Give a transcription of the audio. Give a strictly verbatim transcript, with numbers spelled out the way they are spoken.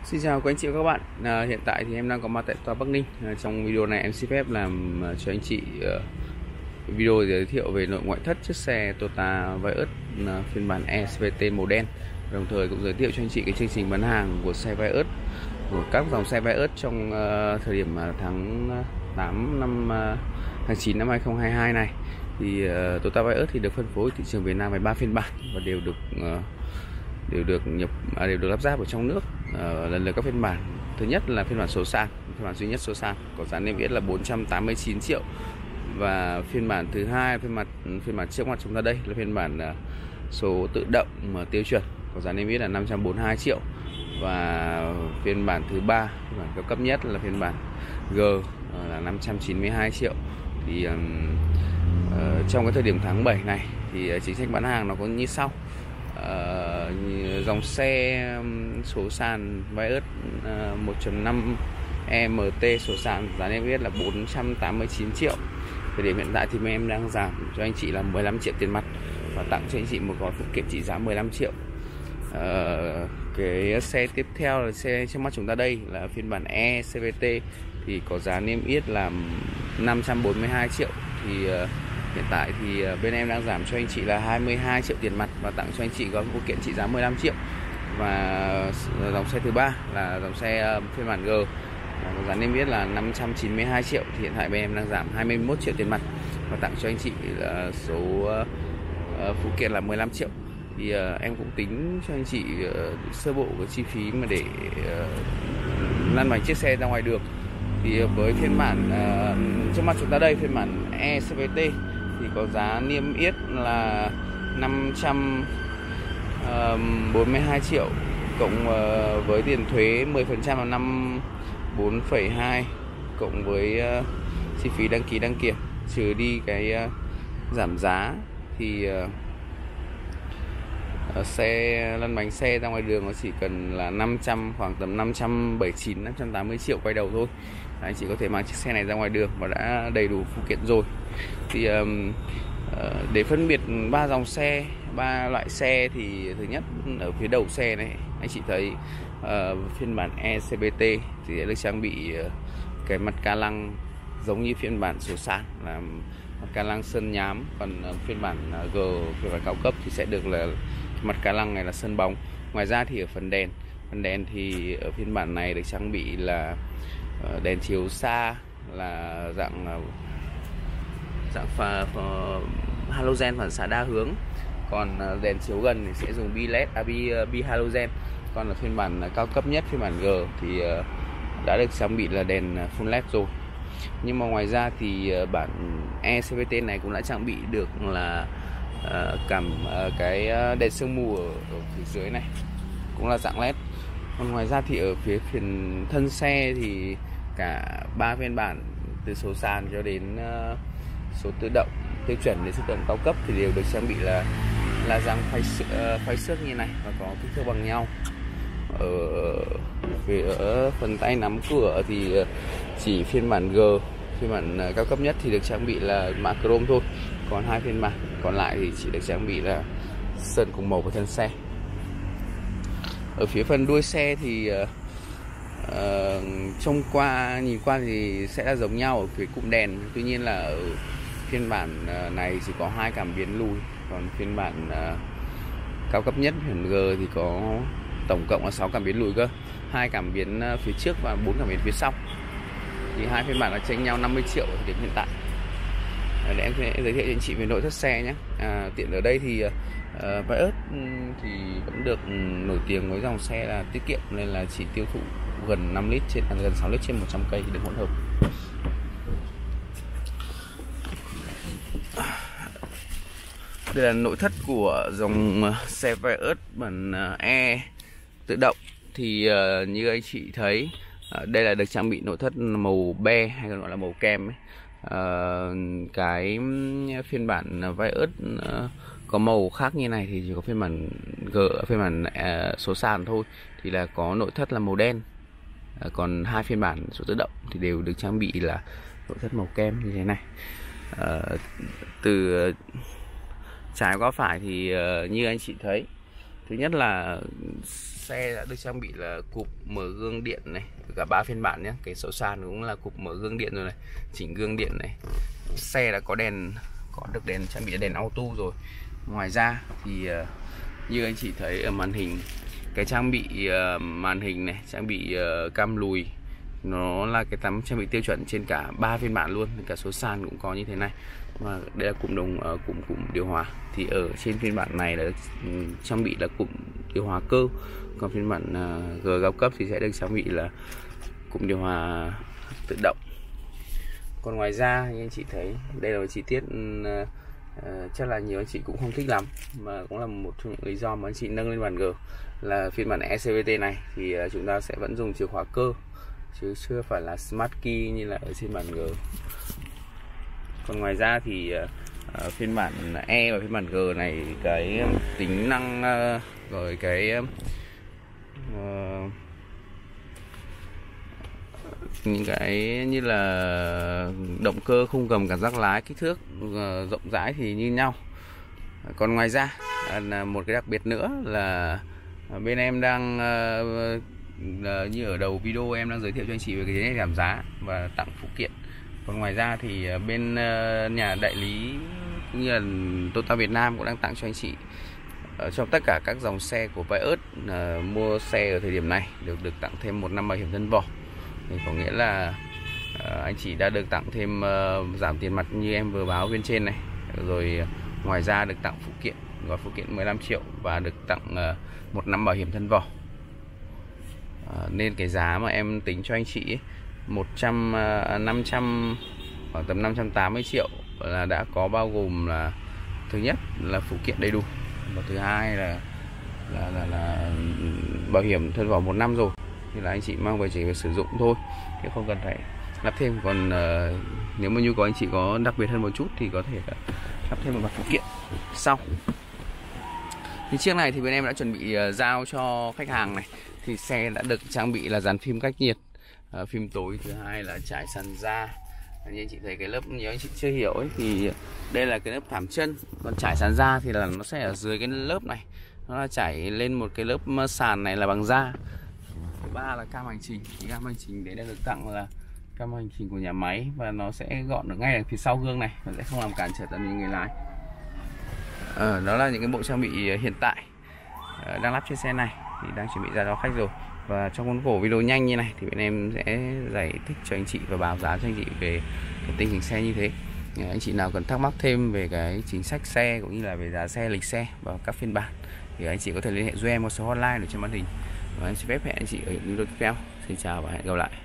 Xin chào các anh chị và các bạn. À, hiện tại thì em đang có mặt tại tòa Bắc Ninh. À, trong video này em xin phép làm uh, cho anh chị uh, video giới thiệu về nội ngoại thất chiếc xe Toyota Vios uh, phiên bản e xê vê tê màu đen. Đồng thời cũng giới thiệu cho anh chị cái chương trình bán hàng của xe Vios, của các dòng xe Vios trong uh, thời điểm uh, tháng tám năm uh, tháng chín năm hai không hai hai này. Thì uh, Toyota Vios thì được phân phối thị trường Việt Nam với ba phiên bản và đều được uh, đều được nhập à, đều được lắp ráp ở trong nước. À, lần lượt các phiên bản. Thứ nhất là phiên bản số sàn, phiên bản duy nhất số sàn có giá niêm yết là bốn trăm tám mươi chín triệu, và phiên bản thứ hai, phiên bản phiên bản trước mặt chúng ta đây là phiên bản uh, số tự động mà tiêu chuẩn có giá niêm yết là năm trăm bốn mươi hai triệu, và phiên bản thứ ba, phiên bản cao cấp nhất là phiên bản G uh, là năm trăm chín mươi hai triệu. Thì um, uh, trong cái thời điểm tháng bảy này thì uh, chính sách bán hàng nó có như sau. Uh, dòng xe số sàn Vios uh, một chấm năm e em tê số sàn giá niêm yết là bốn trăm tám mươi chín triệu. Thời điểm hiện tại thì em đang giảm cho anh chị là mười lăm triệu tiền mặt và tặng cho anh chị một gói phụ kiện trị giá mười lăm triệu. Uh, cái xe tiếp theo là xe trước mắt chúng ta đây là phiên bản e xê vê tê thì có giá niêm yết là năm trăm bốn mươi hai triệu. Thì uh, hiện tại thì bên em đang giảm cho anh chị là hai mươi hai triệu tiền mặt và tặng cho anh chị gói phụ kiện trị giá mười lăm triệu. Và dòng xe thứ ba là dòng xe phiên bản G có giá niêm yết là năm trăm chín mươi hai triệu, thì hiện tại bên em đang giảm hai mươi mốt triệu tiền mặt và tặng cho anh chị là số uh, phụ kiện là mười lăm triệu. Thì uh, em cũng tính cho anh chị uh, sơ bộ cái chi phí mà để uh, lăn bánh chiếc xe ra ngoài đường. Thì với phiên bản uh, trước mắt chúng ta đây, phiên bản e xê vê tê thì có giá niêm yết là năm trăm bốn mươi hai triệu, cộng uh, với tiền thuế mười phần trăm là năm bốn phẩy hai, cộng với uh, chi phí đăng ký đăng kiểm trừ đi cái uh, giảm giá thì uh, uh, xe lăn bánh xe ra ngoài đường nó chỉ cần là năm trăm, khoảng tầm năm trăm bảy mươi chín, năm trăm tám mươi triệu quay đầu thôi. Anh chị có thể mang chiếc xe này ra ngoài đường và đã đầy đủ phụ kiện rồi. Thì um, uh, để phân biệt ba dòng xe, ba loại xe thì thứ nhất ở phía đầu xe này anh chị thấy uh, phiên bản e xê vê tê thì sẽ được trang bị uh, cái mặt ca lăng giống như phiên bản số sàn là mặt ca lăng sơn nhám, còn uh, phiên bản uh, G, phiên bản cao cấp thì sẽ được là mặt ca lăng này là sơn bóng. Ngoài ra thì ở phần đèn, phần đèn thì ở phiên bản này được trang bị là uh, đèn chiếu xa là dạng uh, dạng pha, pha halogen phản xạ đa hướng, còn đèn chiếu gần thì sẽ dùng bi led, à, bi, bi halogen. Còn ở phiên bản cao cấp nhất, phiên bản G thì đã được trang bị là đèn full led rồi. Nhưng mà ngoài ra thì bản e xê vê tê này cũng đã trang bị được là uh, cảm uh, cái đèn sương mù ở, ở phía dưới này cũng là dạng led. Còn ngoài ra thì ở phía phiên thân xe thì cả ba phiên bản từ số sàn cho đến uh, số tự động tiêu chuẩn đến số tự động cao cấp thì đều được trang bị là là dáng phay uh, phay xước như này và có kích thước bằng nhau. Ở phía ở phần tay nắm cửa thì chỉ phiên bản G, phiên bản cao cấp nhất thì được trang bị là mạ chrome thôi, còn hai phiên bản còn lại thì chỉ được trang bị là sơn cùng màu của thân xe. Ở phía phần đuôi xe thì uh, uh, trông qua nhìn qua thì sẽ là giống nhau ở phía cụm đèn, tuy nhiên là ở phiên bản này chỉ có hai cảm biến lùi, còn phiên bản uh, cao cấp nhất phiên G thì có tổng cộng là sáu cảm biến lùi cơ, hai cảm biến uh, phía trước và bốn cảm biến phía sau. Thì hai phiên bản là chênh nhau năm mươi triệu ở điểm hiện tại. Để em sẽ giới thiệu cho anh chị về nội thất xe nhé. À, tiện ở đây thì uh, Vios thì vẫn được nổi tiếng với dòng xe là tiết kiệm, nên là chỉ tiêu thụ gần năm lít trên gần sáu lít trên một trăm cây được hỗn hợp. Đây là nội thất của dòng xe Vios bản E tự động. Thì uh, như anh chị thấy, uh, đây là được trang bị nội thất màu be hay còn gọi là màu kem ấy. Uh, cái phiên bản Vios uh, có màu khác như này thì chỉ có phiên bản G, phiên bản uh, số sàn thôi thì là có nội thất là màu đen. Uh, còn hai phiên bản số tự động thì đều được trang bị là nội thất màu kem như thế này. Uh, từ uh, trái qua phải thì uh, như anh chị thấy, thứ nhất là xe đã được trang bị là cụp mở gương điện này, cả ba phiên bản nhé. Cái sổ sàn cũng là cụp mở gương điện rồi này, chỉnh gương điện này. Xe đã có đèn, có được đèn trang bị đèn auto rồi. Ngoài ra thì uh, như anh chị thấy ở màn hình, cái trang bị uh, màn hình này, trang bị uh, cam lùi, nó là cái tấm trang bị tiêu chuẩn trên cả ba phiên bản luôn. Cả số sàn cũng có như thế này. Và đây là cụm đồng uh, cụm cụm điều hòa. Thì ở trên phiên bản này là um, trang bị là cụm điều hòa cơ. Còn phiên bản uh, G cao cấp thì sẽ được trang bị là cụm điều hòa tự động. Còn ngoài ra như anh chị thấy, đây là một chi tiết uh, uh, chắc là nhiều anh chị cũng không thích lắm, mà cũng là một trong những lý do mà anh chị nâng lên bản G. Là phiên bản e xê vê tê này thì uh, chúng ta sẽ vẫn dùng chìa khóa cơ, chứ chưa phải là Smart Key như là ở trên bản G. Còn ngoài ra thì uh, phiên bản E và phiên bản G này, cái tính năng uh, rồi cái uh, những cái như là động cơ, khung gầm, cảm giác lái, kích thước uh, rộng rãi thì như nhau. Còn ngoài ra là một cái đặc biệt nữa là bên em đang uh, uh, như ở đầu video em đang giới thiệu cho anh chị về cái này giảm giá và tặng phụ kiện. Còn ngoài ra thì bên uh, nhà đại lý cũng như là Toyota Việt Nam cũng đang tặng cho anh chị uh, trong tất cả các dòng xe của Vios uh, mua xe ở thời điểm này được được tặng thêm một năm bảo hiểm thân vỏ. Thì có nghĩa là uh, anh chị đã được tặng thêm uh, giảm tiền mặt như em vừa báo bên trên này. Rồi uh, ngoài ra được tặng phụ kiện, gói phụ kiện mười lăm triệu và được tặng uh, một năm bảo hiểm thân vỏ. Uh, nên cái giá mà em tính cho anh chị ấy, một trăm, năm trăm, khoảng tầm năm trăm tám mươi triệu là đã có bao gồm là thứ nhất là phụ kiện đầy đủ, và thứ hai là là là, là bảo hiểm thân vỏ một năm rồi, thì là anh chị mang về chỉ phải sử dụng thôi, chứ không cần phải lắp thêm. Còn uh, nếu mà nhu cầu anh chị có đặc biệt hơn một chút thì có thể lắp thêm một vài phụ kiện sau. Thì chiếc này thì bên em đã chuẩn bị uh, giao cho khách hàng này. Thì xe đã được trang bị là dàn phim cách nhiệt, uh, phim tối, thứ hai là trải sàn da. Như anh chị thấy cái lớp, nếu anh chị chưa hiểu ấy, thì đây là cái lớp thảm chân, còn trải sàn da thì là nó sẽ ở dưới cái lớp này, nó là trải lên một cái lớp sàn này là bằng da. Thứ ba là cam hành trình, thì cam hành trình đấy đã được tặng là cam hành trình của nhà máy, và nó sẽ gọn ở ngay ở phía sau gương này, nó sẽ không làm cản trở tầm nhìn người lái. Ờ, đó là những cái bộ trang bị hiện tại uh, đang lắp trên xe này, thì đang chuẩn bị ra cho khách rồi. Và trong khuôn khổ video nhanh như này thì bên em sẽ giải thích cho anh chị và báo giá cho anh chị về cái tình hình xe như thế. Anh chị nào cần thắc mắc thêm về cái chính sách xe cũng như là về giá xe, lịch xe và các phiên bản thì anh chị có thể liên hệ với em qua số hotline ở trên màn hình. Và em xin phép hẹn anh chị ở những video tiếp theo. Xin chào và hẹn gặp lại.